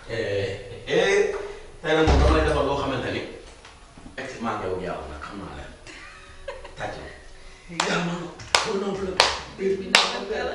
tey nag moom dama lay defal loo xamante ni effectivement yow yàlla nag xam naa leen tàcc na. yaa ma ko noonu la biir bi naa ko la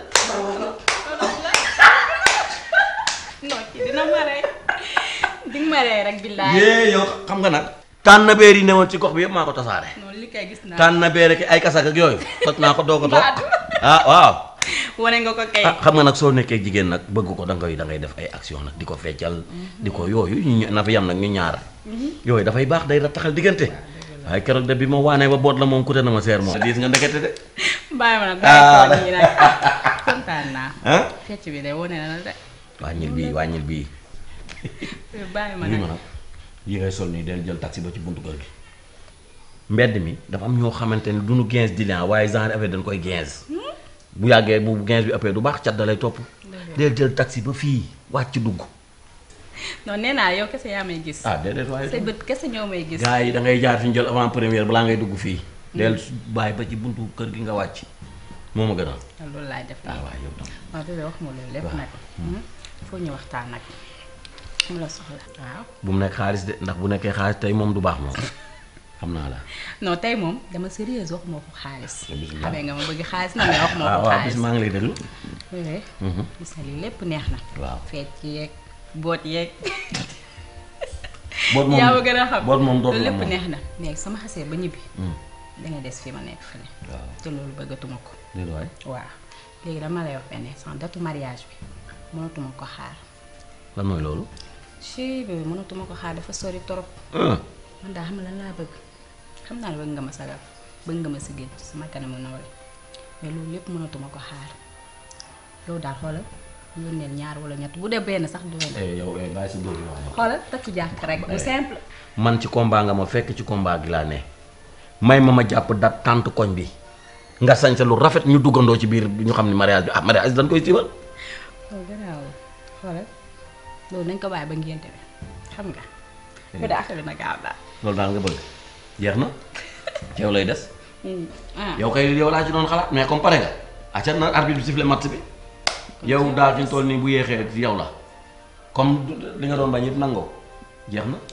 non ci dina maree di nga maree rek billaay. yow xam nga nag. tànnabeer yi newoon ci gox bi yëpp maa ko tasaare. non li kay gis naa. tànnabeer ki ay kasak ak yooyu toj naa ko doog a toog ah waaw. wane nga ko kay. xam nga nag soo nekkee jigéen nag bëgg ko da ngay def ay action nag di ko feccal di ko yooyu ñu na fi yam nag ñu ñaar yooyu dafay baax day taxal diggante waaye keroog de bi ma waanee ba boot la moom kute na ma seer moom diis nga ndekete de bàyyi ma nag bàyyi ko nii nag kontaan naa fecc bi de wane na la de wàññil bii bàyyi ma lii nag ma nag yi ngay sol nii del jël taxi ba ci buntu kër gi mbedd mi dafa am ñoo xamante ni duñu 15 dilan waaye genre affaire dañ koy 15 bu yàggee bu 15 bi ëppee du baax cat da lay topp del jël taxi ba fii wàcc dugg non nee naa yow kese yaa may gis. déedéet waaye say bët kese ñoo may gis. gars yi da ngay jaar fi ñu jël avant première balaa ngay dugg fii del bàyyi ba ci buntu kër gi nga wàcc moo ma gënal loolu laay def waaw yow tam waaw bébé wax ma loolu lépp nag foo ñu waxtaan nag mu la soxla waaw bu mu nekk xaalis de ndax bu nekkee xaalis tey moom du baax moom xam naa la non tey moom dama sérieuse wax moo ko xaalis xamee nga ma bëgg xaalis na mais wax moo ko xaalis bis maa ngi lay déglu bébé gis na lii lépp neex na waaw feet yeeg boot yeeg boot moom yaa ma gën a xam boot moom dootu loolu la lépp moom neex na mais sama xasee ba ñibbi danga des fi ma nekk fële waaw te loolu bëggatuma ko déedéet waay waaw léegi dama lay wax benn sans datu mariage bi mënatuma ko xaar lan mooy loolu ci bébé mënatuma ko xaar dafa sori torop man daa xam lan laa bëgg xam naa ne bëgg nga ma sagal bëgg nga ma sigéen ci sama kanamu nawle mais loolu lépp mënatuma ko xaar yow daal xoolal yónneel ñaar wala ñett bu dee benn sax du leen yow bàyyi si dóor yi wax xoolal takku jàkk rek bu simple man ci combat nga ma fekk ci combat gi laa ne may ma jàpp dat tànt koñ bi nga sañ sa lu rafet ñu duggandoo ci biir ñu xam ne mariage bi mariage dañ koy siiwal loolu gannaaw xoolal loolu nañ ko bàyyi ba ngénte bi xam nga bu dee affaire bi na gaaw daal loolu daal nga bëgg jeex na yow lay des yow kay yow laa ci doon xalaat mais comme pare nga acca na arbitre bi sifflé match bi yow daal fi ñu toll nii bu yéexee yow la comme li nga doon bañ yëpp nangoo jeex na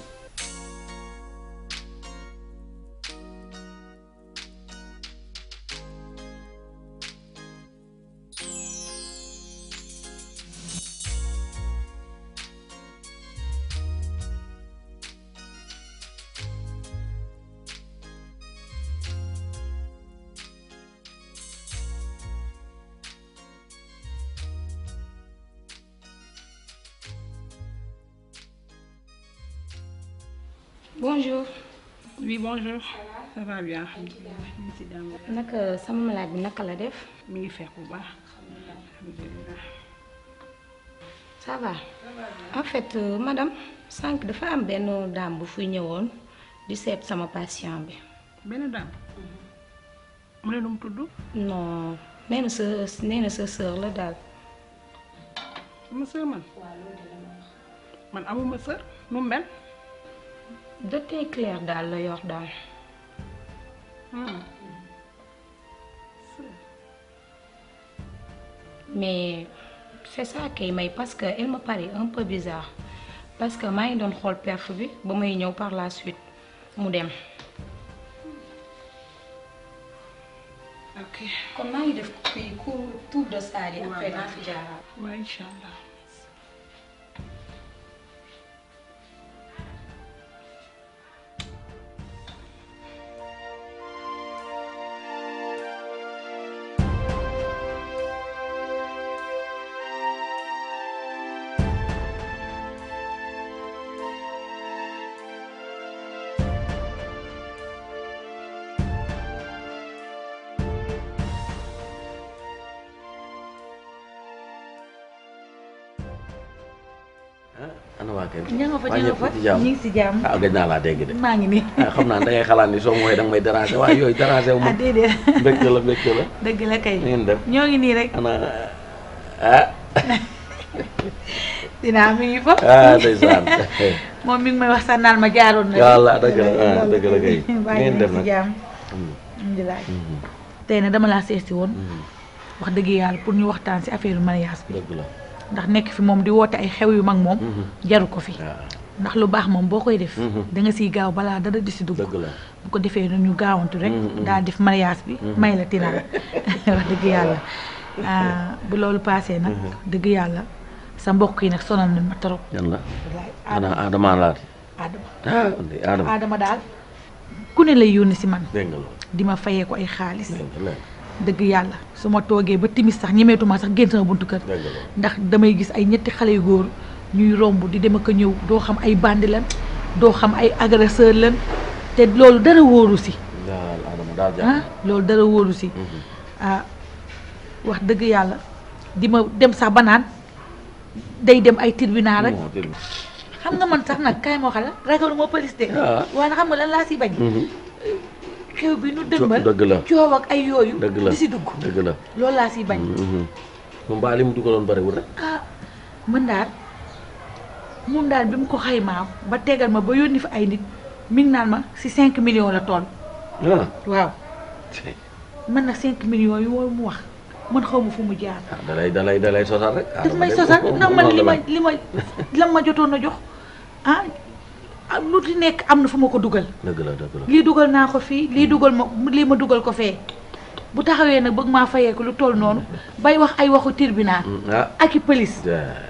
bonjour. Oui, bonjour. Ça va bien. naka sama malade bi naka la def. mi ngi feex bu baax. alhamdulilah. ça va. en fait madame sànq dafa am benn dame bu fuy ñëwoon di seet sama patient bi. benn dame. mu ne nu mu tudd. non nee na sa sœur la daal. sama sœur man. man amuma sœur nu mu mel. de teint clair daal la yor daal. mais c'est ça kay may parce que elle me paraît un peu bizarre parce que maa ngi doon xool perf bi ba may ñëw par la suite mu dem. ok kon maa ngi def fii tour de salle yi après naa fi jaaraat. waaw incha allah. ana waa kër ña nga fa ñu ngi si jàmm. ah gëj naa laa dégg de. maa ngi nii. xam naa da ngay xalaat ni soo mooy danga may déranger waaye yooyu déranger wu ma. ah déedéet. mbégte la mbégte la. dëgg la kay. ngeen def ñoo ngi nii rek. ana ah. dinaa mi ngi fa. ah ndeysaan. moom mi ngi may wax sax naan ma jaaroon na. yàlla dëgg la dëgg la kay. ngeen def si nag jàmm. alhamdulilah. tey nag dama laa seesti woon. wax dëgg yàlla pour ñu waxtaan si affaire mariage bi. dëgg la. ndax nekk fi moom di woote ay xew yu mag moom jaru ko fi ndax lu baax moom boo koy def da nga siy gaaw balaa dara di si dugg bu ko defee ñu gaawantu rek daal def mariage bi may la tiraanga wax dëgg yàlla bu loolu paasee nag dëgg yàlla sa mbokk yi nag sonal nañ ma trop yan la Adama laat Adama daal ku ne lay yónni si man dégg nga loolu di ma fayee ko ay xaalis dëgg yàlla su ma toogee ba timis sax ñemeetuma sax génn sama buntu kër ndax damay gis ay ñetti xale yu góor ñuy romb di dem ak a ñëw doo xam ay bandi lan doo xam ay agresseur lan te loolu dara wóoru si loolu dara wóoru si wax dëgg yàlla di ma dem sax ba naan day dem ay tribunal rek xam nga man sax nag kaay moo xala ragalu moo police de waaye xam nga lan laa si bañ xew bi nu dëgmal coow ak ay yooyu di si dugg loolu laa si bañ moom mbaa li mu dugaloon bariwul rek mën daal moom daal bi mu ko xaymaa ba tegal ma ba yónni fa ay nit mi ngi naan ma si 5 millions la toll waaw man nag 5 millions yu mu wax man xaw ma fu mu jaar dalay sosal rek daf may sosal ndax man li ma lam ma jotoon a jox lu di nekk am na fu ma ko dugal dëgg la lii dugal naa ko fii lii ma dugal ko fee bu taxawee nag bëgg maa fayee ko lu toll noonu bay wax ay waxu tribunal ak i police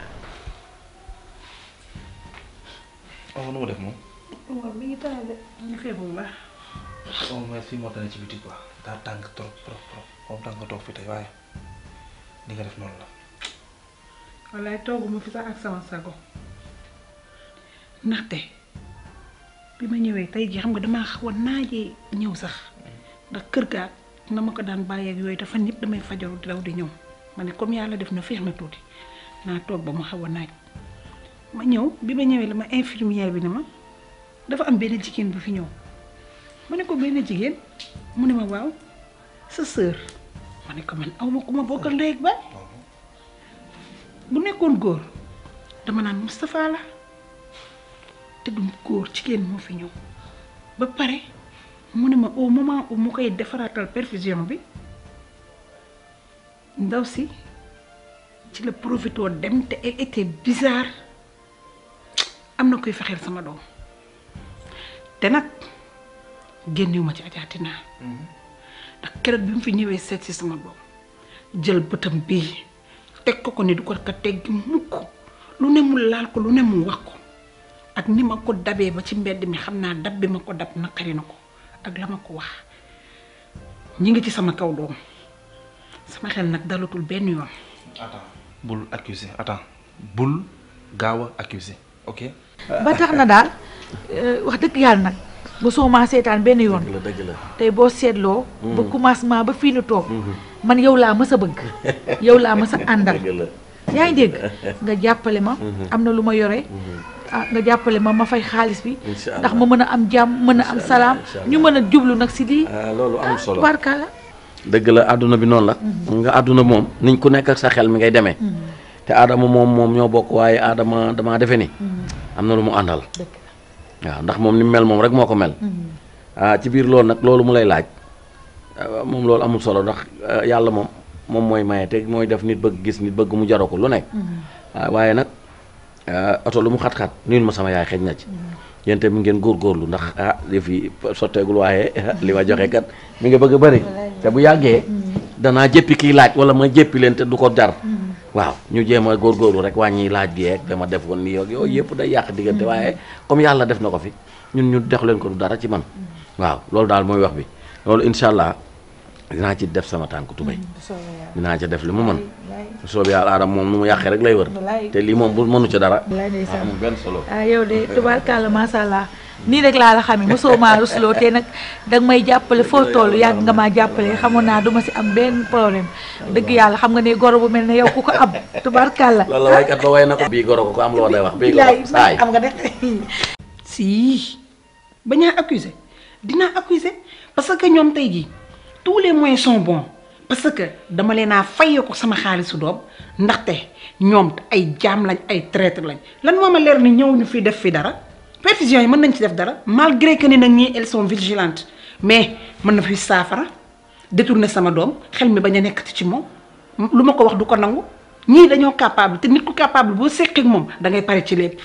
nu mu def moom mi ngi tane de ñu feebu bu baax mais fii moo tane ci biti quoi daa tàng trop comme tàng nga toog fi tey waaye li nga def noonu la wallaay tooguma fi sax ak sama sago ndaxte bi ma ñëwee tey jii xam nga damaa xaw a naajee ñëw sax ndax kër ga na ma ko daan bàyyeeg yooyu dafa ñëpp damay fajaru di daw di ñëw ma ne comme yàlla def na féex na tuuti naa toog ba mu xaw a naaj ma ñëw bi ma ñëwee la ma infirmière bi ne ma dafa am benn jigéen bu fi ñëw ma ne ko benn jigéen mu ne ma waaw sa sœur ma ne ko man aw ma ku ma bokkal ndey ak baay bu nekkoon góor dama naan Moustapha la te du góor jigéen moo fi ñëw ba pare mu ne ma au moment où mu koy defaraatal perfusion bi ndaw si ci la profité dem te elle était bizarre am na koy fexeel sama doom te nag génnewu ma ci ajaatinaa ndax keroog bi mu fi ñëwee seet si sama doom jël bëtam bii teg ko ni du ko teggi mukk lu ne mu laal ko lu ne mu wax ko ak ni ma ko dabee ba ci mbedd mi xam naa dab bi ma ko dab naqari na ko ak la ma ko wax ñi ngi ci sama kaw doom sama xel nag dalatul benn yoon. attends bul accuser attends bul gaaw a accuser ok. ba tax na daal wax dëgg yàlla nag ba soo maa seetaan benn yoon dëgg la tey boo seetloo ba commencement ba fii nu toog man yow laa mës a bëgg yow laa mës a àndal yaa ngi dégg nga jàppale ma am na lu ma yore nga jàppale ma fay xaalis bi ndax ma mën a am jàmm mën a am salaam ñu mën a jublu nag si lii loolu am solo barka la dëgg la àdduna bi noonu la nga àdduna moom niñ ku nekk ak sa xel mi ngay demee te Adama moom ñoo bokk waaye Adama damaa defe ni am na lu mu àndal waaw ndax moom ni mu mel moom rek moo ko mel ci biir loolu nag loolu mu lay laaj moom loolu amul solo ndax yàlla moom mooy maye te mooy def nit bëgg gis nit bëgg mu jaroo ko lu nekk waaye nag oto lu mu xat-xat nuyul ma sama yaay xëj na ci yéen tamit ngeen góorgóorlu ndax li fi sotteegul waaye li ma joxe kat mi nga bëgg a bëri te bu yàggee danaa jéppi kiy laaj wala ma jéppi leen te du ko jar waaw ñu jéem a góorgóorlu rek wàññi laaj gi yeeg dama def woon nii yooyu yëpp day yàq diggante waaye comme yàlla def na ko fi ñun ñu def leen ko du dara ci man waaw loolu daal mooy wax bi loolu incha allah dinaa ci def sama tànk tubéy dinaa ci def li mu mën soobu yàlla aadama moom nu mu yàqee rek lay wër te lii moom bu mënu ca dara amul benn solo yow de tubaarkàlla macha allah nii rek laa la xamee mosoo maa rusloo te nag danga may jàppale foo toll yàgg nga maa jàppale xamoon naa duma si am benn problème dëgg yàlla xam nga ne goro bu mel ne yow ku ko am tubaarkàlla loolu la waykat ba way na ko bii goro ko am loo day wax bii goro saay am nga def si bañaa accuser dinaa accuser parce que ñoom tey jii tous les moyens sont bons parce que dama leen a fayee ko sama xaalisu doom ndaxte ñoom ay jaam lañ ay traître lañ lan moo ma leer ni ñëw ñu fi def fi dara perfusion yi mën nañ ci def dara malgré que ni nag ñii elles sont vigilantes mais mën na fi saafara détourner sama doom xel mi bañ a nekk ci moom lu ma ko wax du ko nangu ñii dañoo capable te nit ku capable boo seqee ak moom dangay pare ci lépp.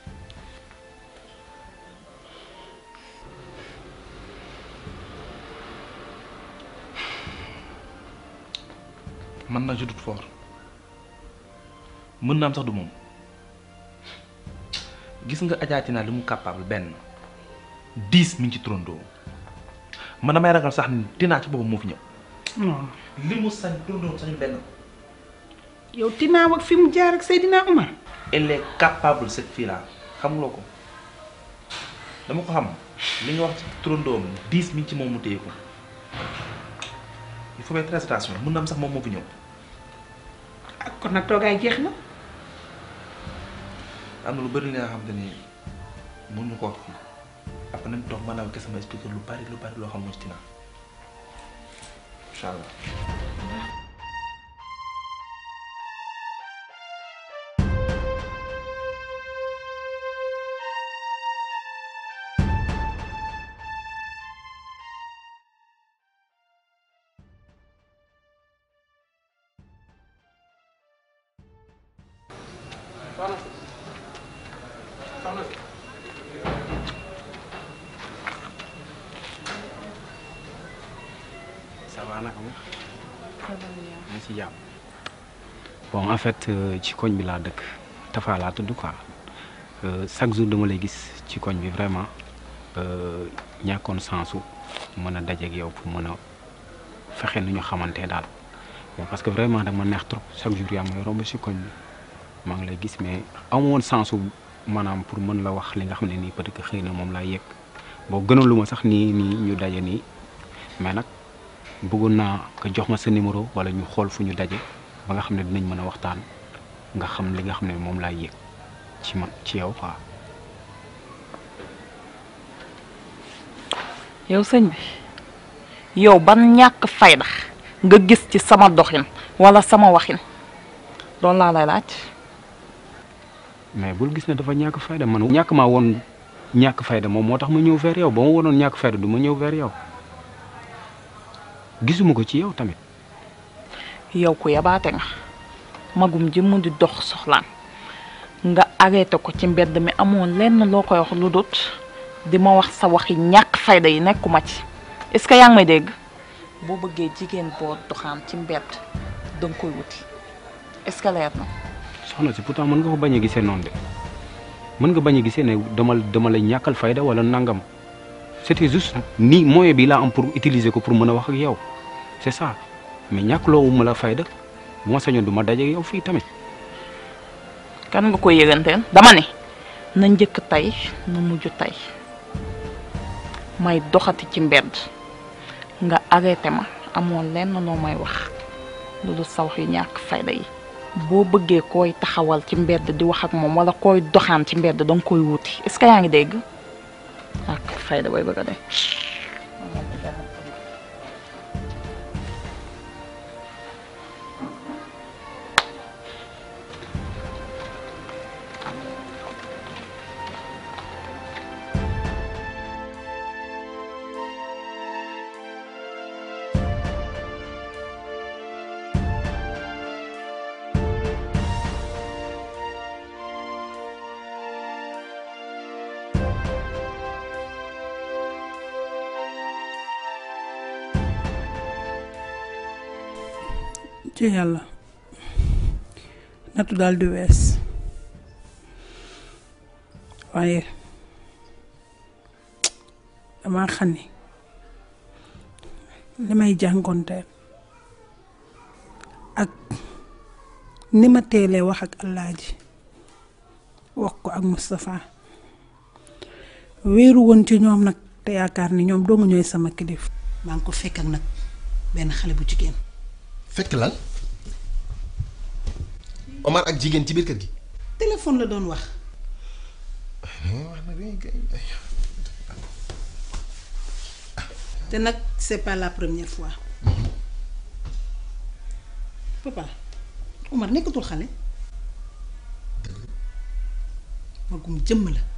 man nag je doute fort mën na am sax du moom gis nga Adja Tina li mu capable benn 10 mi ngi ci turandoo man damay ragal sax ni Tina ci boppam moo fi ñëw. non li mu sañ turandoo sañu benn. yow Tina ak fi mu jaar ak Seydina Omar. elle est capable cette fille là xamuloo ko dama ko xam li nga wax ci turandoom 10 mi ngi ci moom mu téye ko il faut faire très attention mën na am sax moom moo fi ñëw. ak kon nag toogaay jeex na. am na lu bëri li nga xam te ni mën ñu ko wax fii après nañ toog maanaam kese ma expliqué lu bari loo xam ci Tina incha allah. ça va naka ma. maa ci jàmm. bon en fait ci koñ bi laa dëkk Tafa laa tudd quoi chaque jour dama lay gis ci koñ bi vraiment ñàkkoon sensu mën a dajeeg yow pour mën a fexe nu ñu xamante daal bon parce que vraiment dama neex trop chaque jour yaa may romb ci koñ bi maa ngi lay gis mais amu woon sensu maanaam pour mën la wax li nga xam ne nii peut-être que xëy na moom laa yëg boo gënalu ma sax nii ñu daje nii mais nag bëggoon naa nga jox ma sa numéro wala ñu xool fu ñu daje ba nga xam ne dinañ mën a waxtaan nga xam li nga xam ne moom laa yëg ci man ci yow quoi. yow sëñ bi yow ban ñàkk fayda nga gis ci sama doxin wala sama waxin loolu laa lay laaj. mais bul gis ne dafa ñàkk fayda man ñàkk maa woon ñàkk fayda moom moo tax ma ñëw vers yow ba ma wonoon ñàkk fayda du ma ñëw vers yow gisuma ko ci yow tamit. yow ku yabaate nga magum ji mu di dox soxlaan nga arrêté ko ci mbedd mi amoon lenn loo koy wax lu dut di ma wax sa waxi ñàkk fayda yi nekkuma ci est-ce que yaa ngi may dégg boo bëggee jigéen boo doxaan ci mbedd danga koy wuti est-ce que leer na. soxna si pourtant mën nga ko bañ a gisee noonu de mën nga bañ a gisee ne dama lay ñàkkal fayda wala nangam c'était juste ni moyen bi laa am pour utiliser ko pour mën a wax ak yow c'est ça mais ñàkk loo ma la fayda bu ma sañoon du ma daje ak yow fii tamit. kan nga koy yëganteen dama ne na njëkk tey na mujj tey may doxati ci mbedd nga arrêté ma amoon lenn noo may wax loolu sa wax yu ñàkk fayda yi. boo bëggee koy taxawal ci mbedd di wax ak moom wala koy doxaan ci mbedd danga koy wuti est-ce que yaa ngi dégg ak fayda bay bëgg a dee. ci yàlla nattu daal di wees waaye dama xam ni li may jàngonteel ak ni ma teelee wax ak Alaaji wax ko ak Moustapha wéeru woon ci ñoom nag te yaakaar ni ñoom doo nga ñooy sama kilif. maa ngi ko fekk ak nag benn xale bu jigéen. fekk lan Omar ak jigéen ci biir kër gi. téléphone la doon wax. te nag c'est pas la première fois. papa Omar nekkatul xale. magum jëmm la.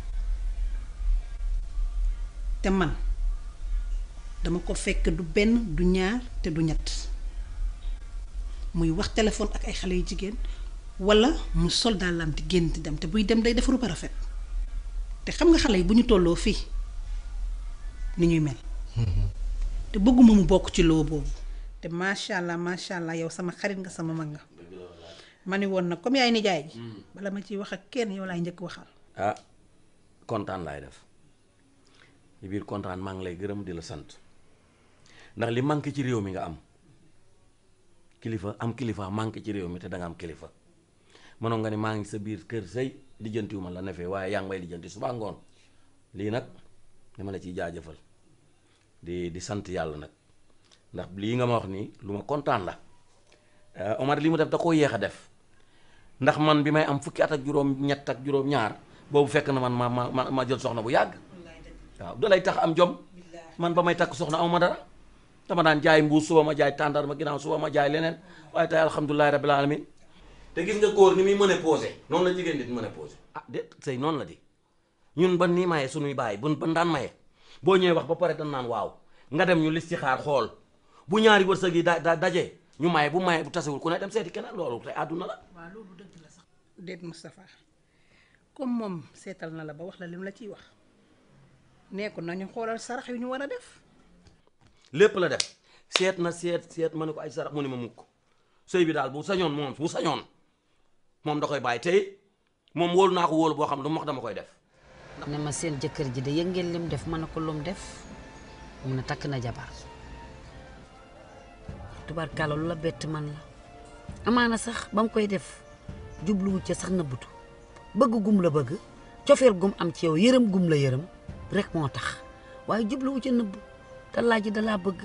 te man dama ko fekk du benn du ñaar te du ñett. muy wax téléphone ak ay xale yu jigéen wala mu sol dàllam di génn di dem te buy dem day defaru ba rafet te xam nga xale yi bu ñu tolloo fii ni ñuy mel te bëgguma mu bokk ci loo boobu te macha allah yow sama xarit nga sama mag nga ma ni woon nag comme yaay nijaay ji bala ma ciy wax ak kenn yow laay njëkk waxal. ah kontaan laay def ci biir kontaan maa ngi lay gërëm di la sant ndax li manqué ci réew mi nga am kilifa manqué ci réew mi te da nga am kilifa mënoon nga ne maa ngi sa biir kër sëy lijjantiwuma la nefee waaye yaa ngi may lijjanti suba ngoon lii nag dama la ciy jaajëfal di sant yàlla nag ndax lii nga ma wax nii lu ma kontaan la Omar li mu def da koo yéex a def ndax man bi may am fukki at ak juróom-ñett ak juróom-ñaar boobu fekk na man ma jël soxna bu yàgg waaw da lay tax am jom man ba may takk soxna aw ma dara dama daan jaay mbuus suba ma jaay tàndar ma ginnaaw suba ma jaay leneen waaye tey alhamdulilahi rabbil alamin te gis nga góor ni muy mën a posé noonu la jigéen nit mën a posé ah déet sëy noonu la di ñun ban nii maye suñuy bàyyi ban daan maye boo ñëwee wax ba pare dañ naan waaw nga dem ñu lis ci xaar xool bu ñaari wërsëg yi daje ñu maye bu tasewul ku ne dem seeti keneen loolu te àdduna la. waaw loolu dëgg la sax. déet Moustapha comme moom seetal na la ba wax la lim la ciy wax nee ko nañu xoolal sarax yu ñu war a def. lépp la def seet ma ne ko ay sarax mu ne ma mukk sëy bi daal bu sañoon moom da koy bàyyi tey moom wóolu naa ko wóolu boo xam lu mu wax dama koy def. ne ma seen jëkkër ji de yëg ngeen lim def mën na ko lum def mu ne takk na jabar tubarkalla lu la bett man la amaana sax ba mu koy def jubluwu ca sax nëbbutu bëgg gum la bëgg cofeel gum am ci yow yërëm gum la yërëm rek moo tax waaye jubluwu ca nëbb te laaj ji dalaa bëgg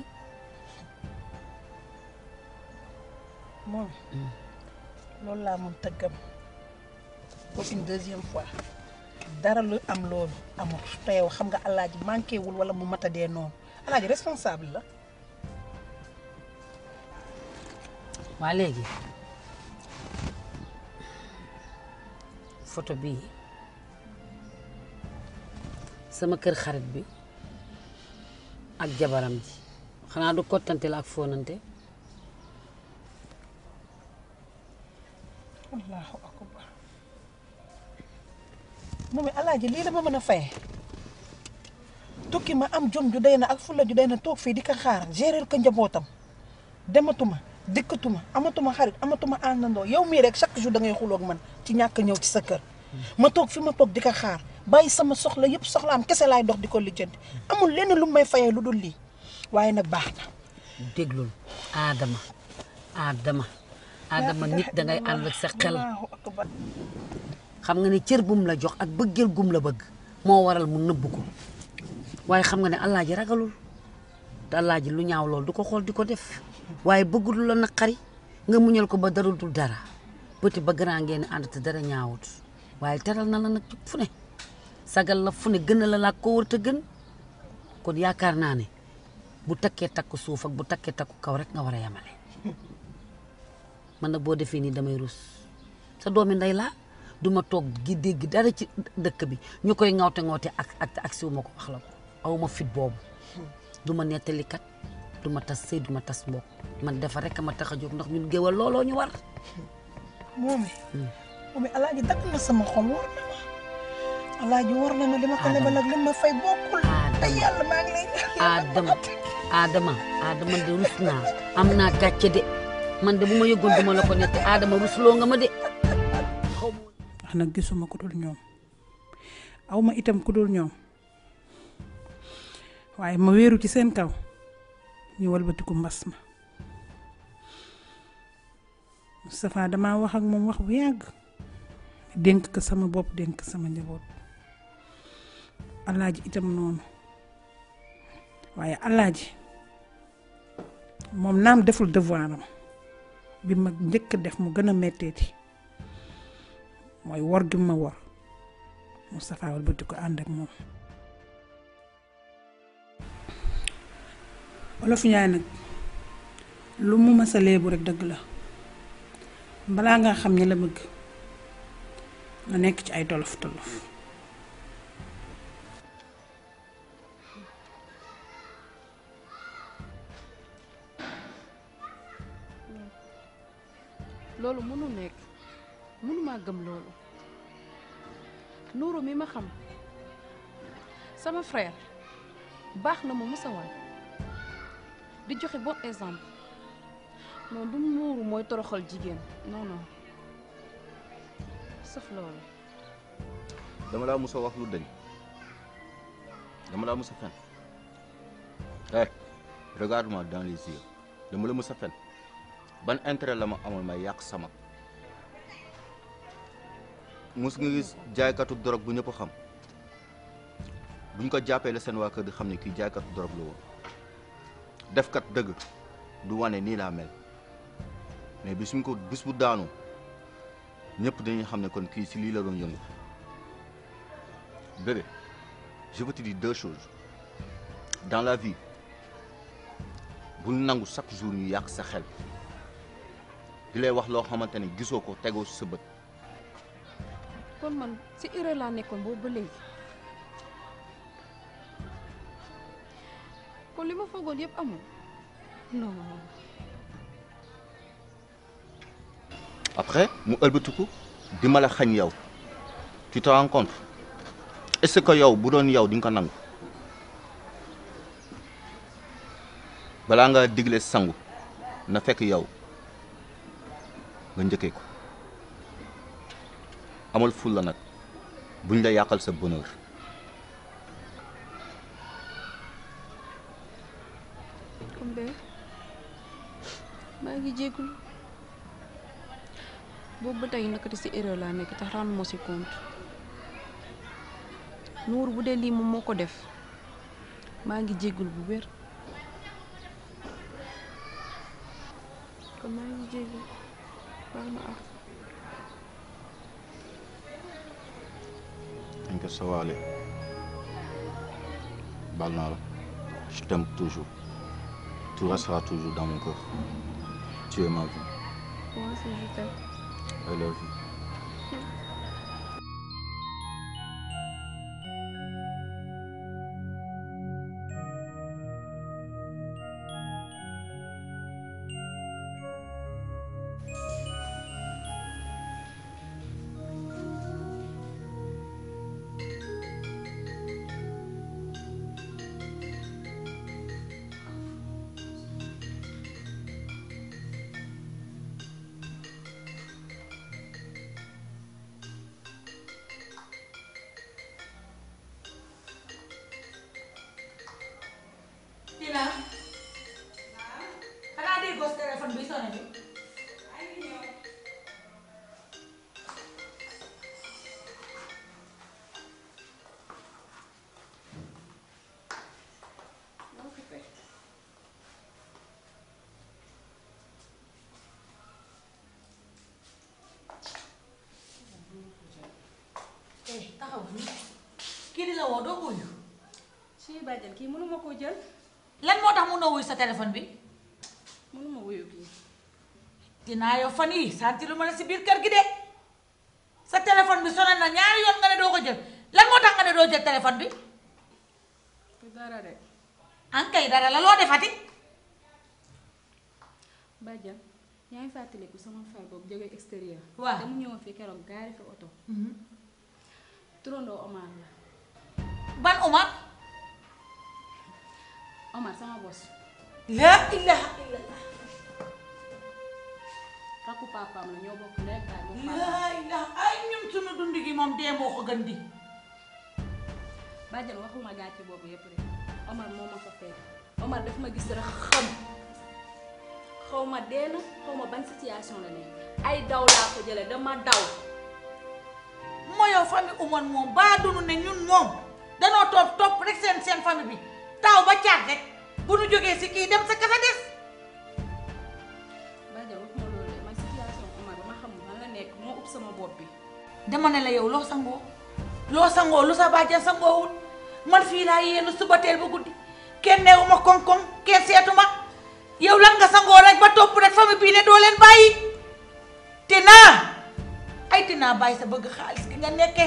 moom loolu laa moom tëggam pour une deuxième fois dara lu am loolu amul te yow xam nga alaaji manqué wul wala mu matadee noonu alaaji responsable la. waa léegi photo bii sama kër xarit bi ak jabaram ji xanaa du kottante la ak fóonante. allahu akbar moom alaaji lii dama mën a faye tukki ma am jom ju day na ak fulla ju day na toog fii di ko xaar gérer ko njabootam dematuma dikkatuma amatuma xarit amatuma àndandoo yow mii rek chaque jour da ngay xuloog man ci ñàkk ñëw ci sa kër ma toog fi ma toog di ko xaar bàyyi sama soxla yëpp soxlaam kese laay dox di ko lijjanti amul lenn lu may fayee lu dul lii waaye nag baax na. déglul Adama nit dangay ànd ak sa xel xam nga ne cër bum la jox ak bëggeel gum la bëgg moo waral mu nëbb ko waaye xam nga ne Alaaji ragalul te Alaaji lu ñaaw lool du ko xool di ko def waaye bëggul la naqari nga muñal ko ba darul dul dara petit ba grand ngeen ànd te dara ñaawut waaye teral na la nag fu ne sagal la fu ne gën la laa ko wër te gën kon yaakaar naa ne bu takkee takku suuf ak bu takkee takku kaw rek nga war a yemale man nag boo defee nii damay rus sa doomi ndey laa duma toog gi dégg dara ci dëkk bi ñu koy ŋawte ak siw ma ko wax la ko awma fit boobu duma nettalikat duma tas sëy duma tas mbokk man defar rek ma tax a jóg ndax ñun géwal looloo ñu war moome alaaji dagg na sama xol war na ma alaaji war na ma dama ko lebal ak li ma fay bokkul ay yàlla maa ngi lay Adama de rus naa am naa gàcce de man de bu ma yëgoon duma la ko nett Adama rusloo nga ma de wax nag gisuma ku dul ñoom aw ma itam ku dul ñoom waaye ma wéeru ci seen kaw ñu walbatiku mbas ma Moustapha damaa wax ak moom wax bu yàgg dénk ko sama bopp dénk sama njaboot alaaji itam noonu waaye alaaji moom naam deful devoiram bi ma njëkk def mu gën a metteeti mooy wor gi ma wor Moustapha walbati ko ànd ak moom Wolof Njaay nag lu mu masa léebu rek dëgg la balaa nga xam ñi la bëgg nga nekk ci ay tolof tolof loolu mënu nekk Nourou mi ma xam sama frère baax na ma musa wan di joxe bon exemple non du Nourou mooy toroxal jigéen non non sauf loolu. dama laa musa wax lu dañ dama laa musa fen eh regarde-moi dans les yeux dama la musa fen ban intérêt la ma amoon may yàq sama mus nga gis jaaykatu dorog bu ñëpp xam buñ ko jàppee la seen waa kër di xam ne kii jaaykatu dorog la woon defkat dëgg du wane nii laa mel mais bis bu daanu ñëpp dañuy xam ne kon kii si lii la doon yëngu bébé je veux te dire 2 choses dans la vie bul nangu chaque jour ñu yàq sa xel di lay wax loo xamante ne gisoo ko tegoo si sa bët. kon man si erreur laa nekkoon boobu ba léegi kon li ma foogoon yëpp amul non. après mu ëlbatiku di ma la xañ yow tu te rends compte est-ce que yow bu doon yow di nga ko nangu balaa nga digle sangu na fekk yow nga njëkkee ko amal ful la nag buñ la yàqal sa bonheur. comme be maa ngi jéggul boobu ba tey nakati si erreur laa nekk tax rendre moo si compte Nour bu dee lii moom moo ko def maa ngi jéggul bu wér kon maa ngi jéggul baal ma ak dañ ko sawaale baal naa la je t'aime toujours tu resteras toujours dans mon cœur tu es ma vie. moi aussi je t'aime. I love you. Tina xanaa déggoo sa téléphone bi sonné bi taxaw kii di la woo doo ko wuyu si bàjjan kii mënuma koo jël lan moo tax mënoo wuyu sa téléphone bi mënuma wuyu kii dinaa yow fan yii santi lu ma ne si biir kër gi de sa téléphone bi sonal na ñaari yoon nga ne doo ko jël lan moo tax nga ne doo jël téléphone bi dara de an kay dara la loo defati bàjjan yaa ngi fàttaliku sama frère boobu jógee extérieur waaw dama ñëwoon fi keroog gaari fi oto turandoo Omar la ban Omar Omar sama bos la ilaha illallah rakku papaam la ñoo bokk ndey ak baay moom la ilaha ay ñun sunu dund gi moom dee moo ko gën di bàjjan waxuma gàcce boobu yépp rek Omar moo ma fa fekk Omar daf ma gis rek xaw ma dee na xaw ma ban situation la nekk ay daw laa ko jële dama daw moo yow famille umoon moom baa dunu ne ñun moom danoo topp rek seen famille bi taw ba caat rek bu nu jógee si kii dem sa kasa des bàjjan waxuma loolu de man situation Omar ba ma xam man la nekk moo ub sama bopp bi dama ne la yow loo sangoo lu sa bàjjan sangoowul man fii laa yéenu suba teel ba guddi kenn neewuma koŋ-koŋ kenn seetuma yow lan nga sangoo rek ba topp rek famille bii ne doo leen bàyyi Tina bàyyi sa bëgg xaalis gi nga nekkee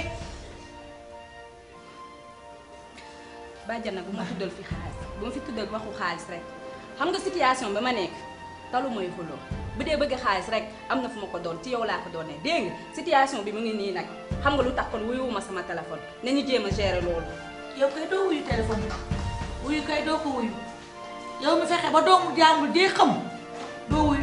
bàjjan nag bu ma tuddal fi xaalis bu ma fi tuddal waxu xaalis rek xam nga situation ba ma nekk talu mooy xuloo bu dee bëgg xaalis rek am na fu ma ko doon ci yow laa ko doonee dégg nga situation bi mu ngi nii nag xam nga lu tax kon wuyuwuma sama téléphone nañu jéem a gérer loolu. yow kay doo wuyu téléphone wuyu kay doo ko wuyu yow mi fexe ba doomu jàmbur dee xam doo wuyu